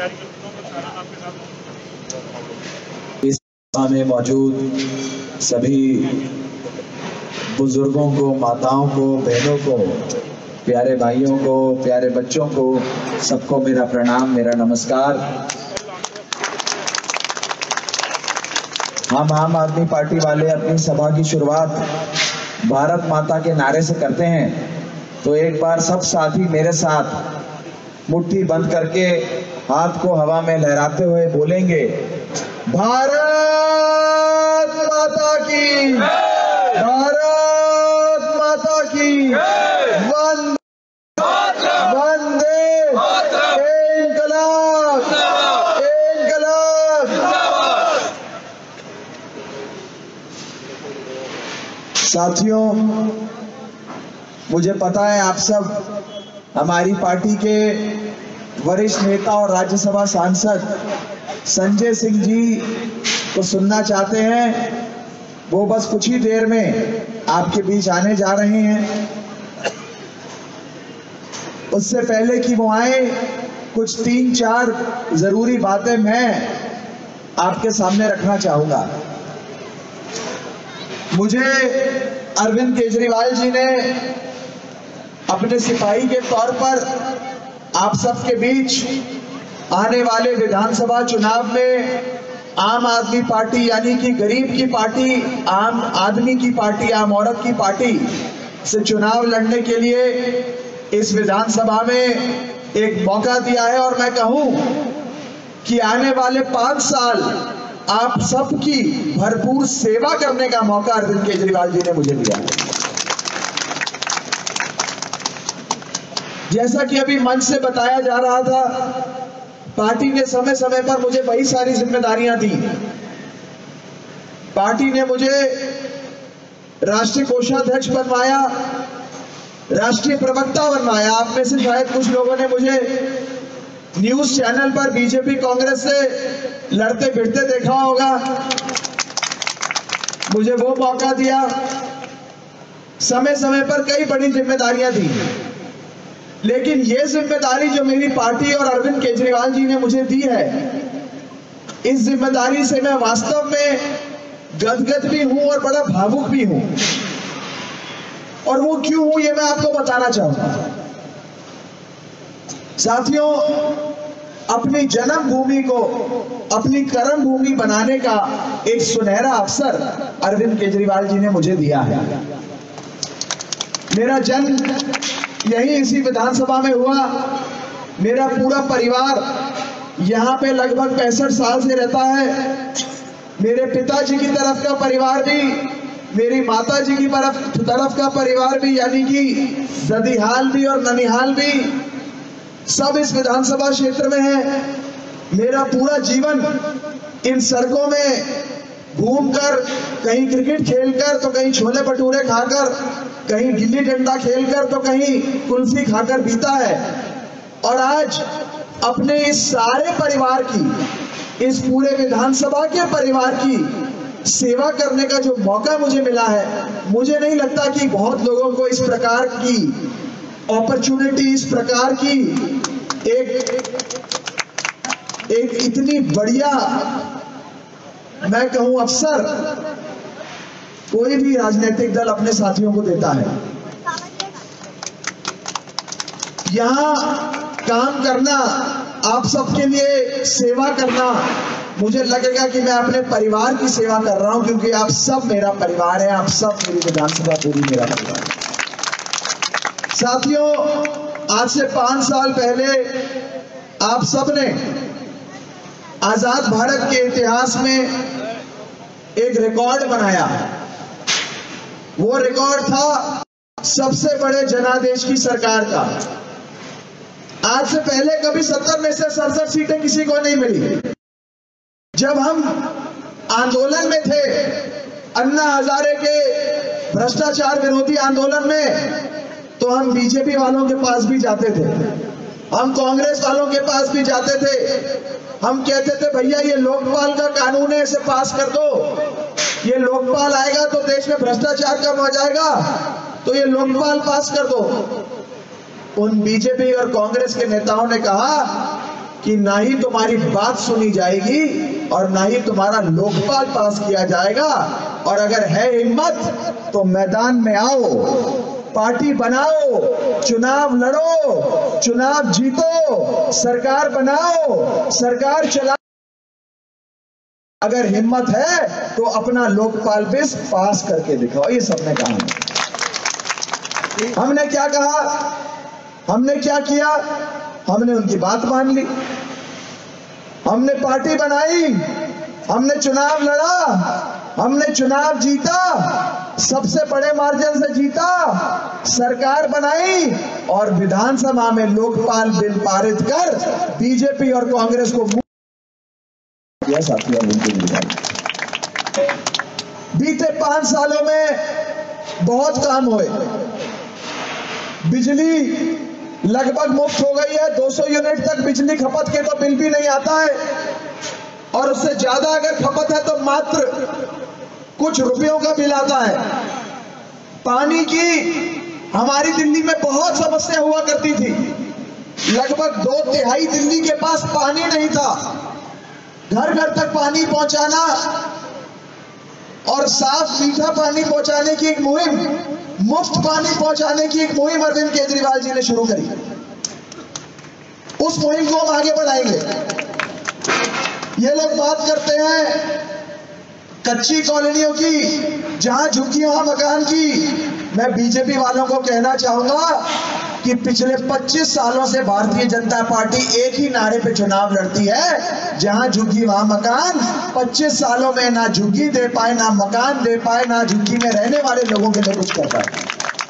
इस सभा में मौजूद सभी बुजुर्गों को, माताओं को, बहनों को, प्यारे भाइयों को, प्यारे बच्चों को, सबको मेरा प्रणाम, मेरा नमस्कार। हम आम आदमी पार्टी वाले अपनी सभा की शुरुआत भारत माता के नारे से करते हैं, तो एक बार सब साथी मेरे साथ मुट्ठी बंद करके हाथ को हवा में लहराते हुए बोलेंगे, भारत माता की, भारत माता की, वंदे इंकलाब, इंकलाब। साथियों, मुझे पता है आप सब हमारी पार्टी के वरिष्ठ नेता और राज्यसभा सांसद संजय सिंह जी को सुनना चाहते हैं। वो बस कुछ ही देर में आपके बीच आने जा रहे हैं। उससे पहले कि वो आए, कुछ 3-4 जरूरी बातें मैं आपके सामने रखना चाहूंगा। मुझे अरविंद केजरीवाल जी ने अपने सिपाही के तौर पर आप सबके बीच आने वाले विधानसभा चुनाव में आम आदमी पार्टी यानी कि गरीब की पार्टी, आम आदमी की पार्टी, आम औरत की पार्टी से चुनाव लड़ने के लिए इस विधानसभा में एक मौका दिया है। और मैं कहूं कि आने वाले 5 साल आप सबकी भरपूर सेवा करने का मौका अरविंद केजरीवाल जी ने मुझे दिया है। जैसा कि अभी मंच से बताया जा रहा था, पार्टी ने समय समय पर मुझे बड़ी सारी जिम्मेदारियां दी। पार्टी ने मुझे राष्ट्रीय कोषाध्यक्ष बनवाया, राष्ट्रीय प्रवक्ता बनवाया। आप में से शायद कुछ लोगों ने मुझे न्यूज चैनल पर बीजेपी कांग्रेस से लड़ते भिड़ते देखा होगा। मुझे वो मौका दिया। समय समय पर कई बड़ी जिम्मेदारियां दी, लेकिन ये जिम्मेदारी जो मेरी पार्टी और अरविंद केजरीवाल जी ने मुझे दी है, इस जिम्मेदारी से मैं वास्तव में गदगद भी हूं और बड़ा भावुक भी हूं। और वो क्यों हूं, ये मैं आपको बताना चाहूंगा। साथियों, अपनी जन्मभूमि को अपनी कर्म भूमि बनाने का एक सुनहरा अवसर अरविंद केजरीवाल जी ने मुझे दिया है। मेरा जन्म यही इसी विधानसभा में हुआ। मेरा पूरा परिवार यहाँ पे लगभग 65 साल से रहता है। मेरे पिताजी की तरफ का परिवार भी, मेरी माताजी की तरफ का परिवार भी, यानी कि ददिहाल भी और ननिहाल भी, सब इस विधानसभा क्षेत्र में है। मेरा पूरा जीवन इन सड़कों में घूमकर, कहीं क्रिकेट खेलकर तो कहीं छोले भटूरे खाकर, कहीं गिल्ली डंडा खेलकर तो कहीं कुल्फी खाकर बीता है। और आज अपने इस सारे परिवार की, इस पूरे विधानसभा के परिवार की सेवा करने का जो मौका मुझे मिला है, मुझे नहीं लगता कि बहुत लोगों को इस प्रकार की अपॉर्चुनिटी, इस प्रकार की एक इतनी बढ़िया, मैं कहूं, अवसर कोई भी राजनीतिक दल अपने साथियों को देता है। यहां काम करना, आप सबके लिए सेवा करना, मुझे लगेगा कि मैं अपने परिवार की सेवा कर रहा हूं, क्योंकि आप सब मेरा परिवार है, आप सब मेरी विधानसभा पूरी मेरा परिवार है। साथियों, आज से 5 साल पहले आप सब ने आजाद भारत के इतिहास में एक रिकॉर्ड बनाया। वो रिकॉर्ड था सबसे बड़े जनादेश की सरकार का। आज से पहले कभी 70 में से 67 सीटें किसी को नहीं मिली। जब हम आंदोलन में थे, अन्ना हजारे के भ्रष्टाचार विरोधी आंदोलन में, तो हम बीजेपी वालों के पास भी जाते थे, हम कांग्रेस वालों के पास भी जाते थे। हम कहते थे, भैया ये लोकपाल का कानून है, इसे पास कर दो। ये लोकपाल आएगा तो देश में भ्रष्टाचार कम हो जाएगा, तो ये लोकपाल पास कर दो। उन बीजेपी और कांग्रेस के नेताओं ने कहा कि ना ही तुम्हारी बात सुनी जाएगी और ना ही तुम्हारा लोकपाल पास किया जाएगा। और अगर है हिम्मत तो मैदान में आओ, पार्टी बनाओ, चुनाव लड़ो, चुनाव जीतो, सरकार बनाओ, सरकार चलाओ। अगर हिम्मत है तो अपना लोकपाल बिल पास करके दिखाओ। ये सबने कहा। हमने क्या कहा, हमने क्या किया? हमने उनकी बात मान ली, हमने पार्टी बनाई, हमने चुनाव लड़ा, हमने चुनाव जीता, सबसे बड़े मार्जिन से जीता, सरकार बनाई और विधानसभा में लोकपाल बिल पारित कर बीजेपी और कांग्रेस को साथियों। बीते 5 सालों में बहुत काम हुए। बिजली लगभग मुफ्त हो गई है, 200 यूनिट तक बिजली खपत के तो बिल भी नहीं आता है, और उससे ज्यादा अगर खपत है तो मात्र कुछ रुपयों का बिल आता है। पानी की हमारी दिल्ली में बहुत समस्या हुआ करती थी। लगभग 2/3 दिल्ली के पास पानी नहीं था। घर घर तक पानी पहुंचाना और साफ मीठा पानी पहुंचाने की एक मुहिम, मुफ्त पानी पहुंचाने की एक मुहिम अरविंद केजरीवाल जी ने शुरू करी। उस मुहिम को हम आगे बढ़ाएंगे। ये लोग बात करते हैं कच्ची कॉलोनियों की, जहां झुग्गी वहां मकान की। मैं बीजेपी वालों को कहना चाहूंगा कि पिछले 25 सालों से भारतीय जनता पार्टी एक ही नारे पे चुनाव लड़ती है, जहां झुग्गी वहां मकान। 25 सालों में ना झुग्गी दे पाए, ना मकान दे पाए, ना झुग्गी में रहने वाले लोगों के लिए कुछ कर पाए।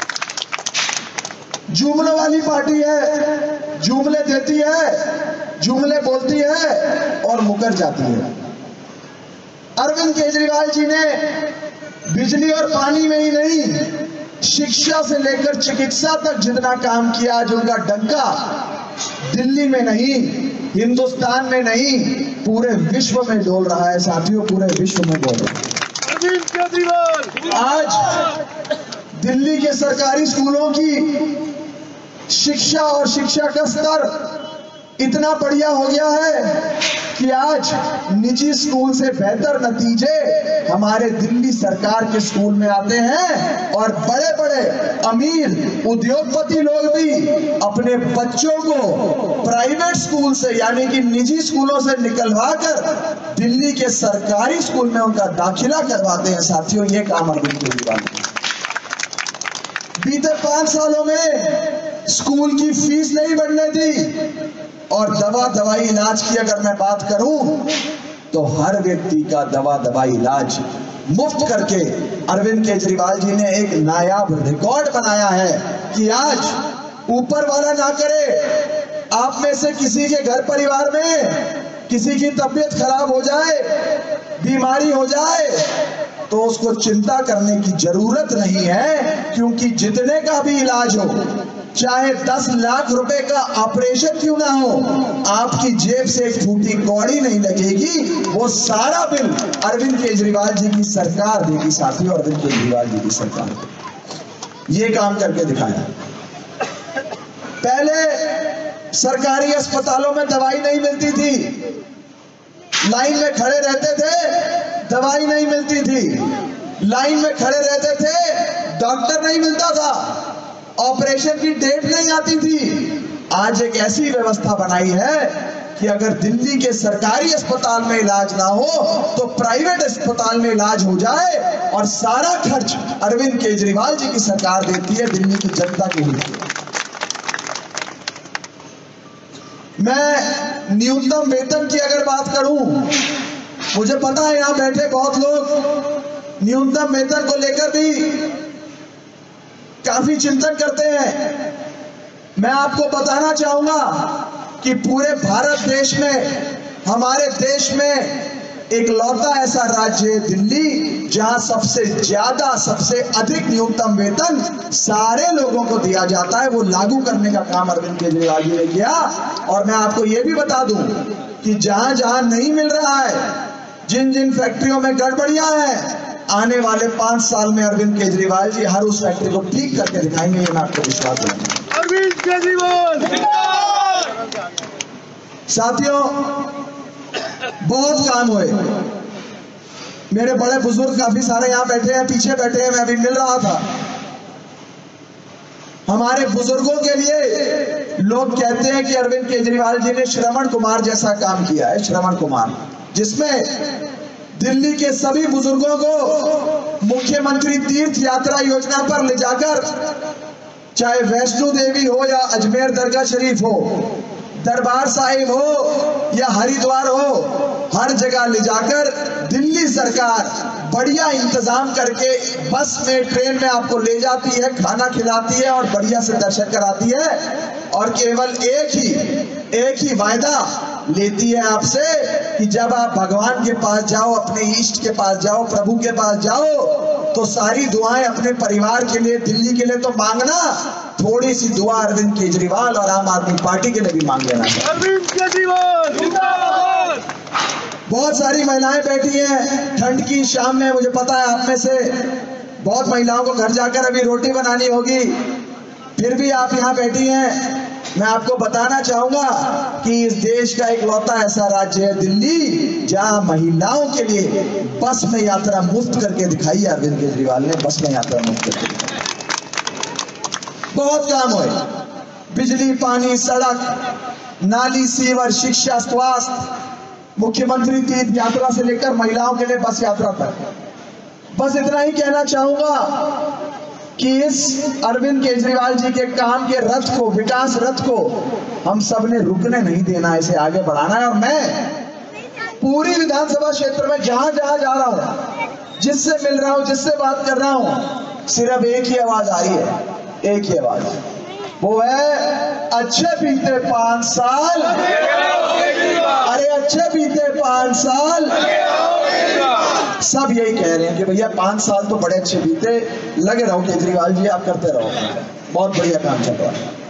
जुमलों वाली पार्टी है, जुमले देती है, जुमले बोलती है और मुकर जाती है। अरविंद केजरीवाल जी ने बिजली और पानी में ही नहीं, शिक्षा से लेकर चिकित्सा तक जितना काम किया, आज उनका डंका दिल्ली में नहीं, हिंदुस्तान में नहीं, पूरे विश्व में डोल रहा है साथियों, पूरे विश्व में डोल रहा है। आज दिल्ली के सरकारी स्कूलों की शिक्षा और शिक्षा का स्तर इतना बढ़िया हो गया है कि आज निजी स्कूल से बेहतर नतीजे हमारे दिल्ली सरकार के स्कूल में आते हैं। और बड़े बड़े अमीर उद्योगपति लोग भी अपने बच्चों को प्राइवेट स्कूल से, यानी कि निजी स्कूलों से निकलवा कर दिल्ली के सरकारी स्कूल में उनका दाखिला करवाते हैं साथियों। ये काम अरविंद केजरीवाल ने बीते 5 सालों में स्कूल की फीस नहीं बढ़ने दी। और दवा दवाई इलाज की अगर मैं बात करूं तो हर व्यक्ति का दवा दवाई इलाज मुफ्त करके अरविंद केजरीवाल जी ने एक नायाब रिकॉर्ड बनाया है कि आज ऊपर वाला ना करे, आप में से किसी के घर परिवार में किसी की तबीयत खराब हो जाए, बीमारी हो जाए, तो उसको चिंता करने की जरूरत नहीं है, क्योंकि जितने का भी इलाज हो, चाहे 10 लाख रुपए का ऑपरेशन क्यों ना हो, आपकी जेब से एक फूटी कौड़ी नहीं लगेगी। वो सारा बिल अरविंद केजरीवाल जी की सरकार देगी साथियों, अरविंद केजरीवाल जी की सरकार ये काम करके दिखाया। पहले सरकारी अस्पतालों में दवाई नहीं मिलती थी, लाइन में खड़े रहते थे, दवाई नहीं मिलती थी, लाइन में खड़े रहते थे, डॉक्टर नहीं मिलता था, ऑपरेशन की डेट नहीं आती थी। आज एक ऐसी व्यवस्था बनाई है कि अगर दिल्ली के सरकारी अस्पताल में इलाज ना हो तो प्राइवेट अस्पताल में इलाज हो जाए, और सारा खर्च अरविंद केजरीवाल जी की सरकार देती है दिल्ली की जनता के लिए। मैं न्यूनतम वेतन की अगर बात करूं, मुझे पता है यहां बैठे बहुत लोग न्यूनतम वेतन को लेकर भी काफी चिंतन करते हैं। मैं आपको बताना चाहूंगा कि पूरे भारत देश में, हमारे देश में एक लौता ऐसा राज्य है दिल्ली, जहां सबसे ज्यादा, सबसे अधिक न्यूनतम वेतन सारे लोगों को दिया जाता है। वो लागू करने का काम अरविंद केजरीवाल जी ने किया। और मैं आपको ये भी बता दूं कि जहां जहां नहीं मिल रहा है, जिन जिन फैक्ट्रियों में गड़बड़ियां हैं, आने वाले 5 साल में अरविंद केजरीवाल जी हर उस फैक्ट्री को ठीक करके दिखाएंगे। ये मैं आपको विश्वास दूंगा। अरविंद केजरीवाल साथियों, बहुत काम हुए। मेरे बड़े बुजुर्ग काफी सारे यहाँ बैठे हैं, पीछे बैठे हैं, मैं भी मिल रहा था। हमारे बुजुर्गों के लिए लोग कहते हैं कि अरविंद केजरीवाल जी ने श्रवण कुमार जैसा काम किया है, श्रवण कुमार, जिसमें दिल्ली के सभी बुजुर्गों को मुख्यमंत्री तीर्थ यात्रा योजना पर ले जाकर, चाहे वैष्णो देवी हो या अजमेर दरगाह शरीफ हो, दरबार साहिब हो या हरिद्वार हो, हर जगह ले जाकर दिल्ली सरकार बढ़िया इंतजाम करके बस में, ट्रेन में आपको ले जाती है, खाना खिलाती है और बढ़िया से दर्शन कराती है। और केवल एक ही वायदा लेती है आपसे कि जब आप भगवान के पास जाओ, अपने इष्ट के पास जाओ, प्रभु के पास जाओ, तो सारी दुआएं अपने परिवार के लिए, दिल्ली के लिए तो मांगना, थोड़ी सी दुआ अरविंद केजरीवाल और आम आदमी पार्टी के लिए भी मांग लेना। अरविंद केजरीवाल जिंदाबाद। बहुत सारी महिलाएं बैठी हैं ठंड की शाम में। मुझे पता है आप में से बहुत महिलाओं को घर जाकर अभी रोटी बनानी होगी, फिर भी आप यहाँ बैठी हैं। मैं आपको बताना चाहूंगा कि इस देश का इकलौता ऐसा राज्य है दिल्ली, जहां महिलाओं के लिए बस में यात्रा मुफ्त करके दिखाई है अरविंद केजरीवाल ने, बस में यात्रा मुफ्त करके दिखाई। बहुत काम हुए, बिजली, पानी, सड़क, नाली, सीवर, शिक्षा, स्वास्थ्य, मुख्यमंत्री तीर्थ यात्रा से लेकर महिलाओं के लिए बस यात्रा तक। बस इतना ही कहना चाहूंगा कि इस अरविंद केजरीवाल जी के काम के रथ को, विकास रथ को हम सब ने रुकने नहीं देना, इसे आगे बढ़ाना है। और मैं पूरी विधानसभा क्षेत्र में जहां जहां जा रहा हूं, जिससे मिल रहा हूं, जिससे बात कर रहा हूं, सिर्फ एक ही आवाज आ रही है, एक ही आवाज, वो है अच्छे बीते 5 साल, अरे अच्छे बीते 5 साल। सब यही कह रहे हैं कि भैया 5 साल तो बड़े अच्छे बीते, लगे रहो केजरीवाल जी, आप करते रहो, बहुत बढ़िया काम चल रहा है।